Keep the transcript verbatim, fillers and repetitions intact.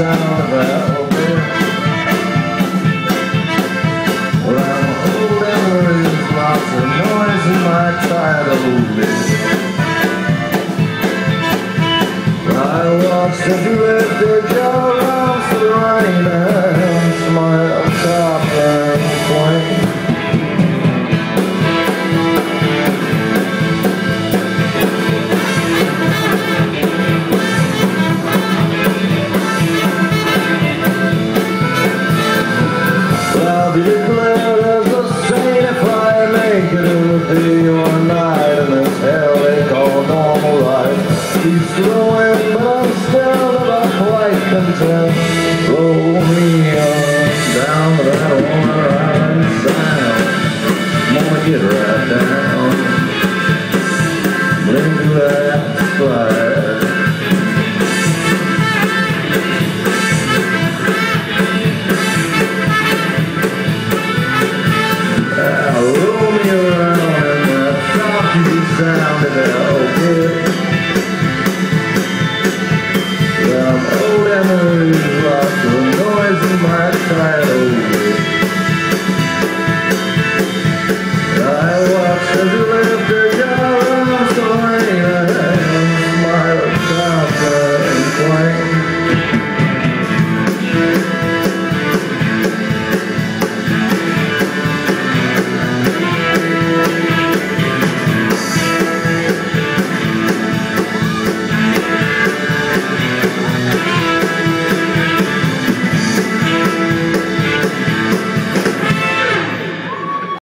sound of that bit. Well, I'm holding there's lots of noise in my tidal bit. I watched the drifted jar off the rain and smile top and flame. I'll be declared as a saint if I make it a day or night in this hell they call normal life. He's throwing, but I'm still not quite content. Roll me on down to that one sound. I'm gonna get right down. Blink that fire.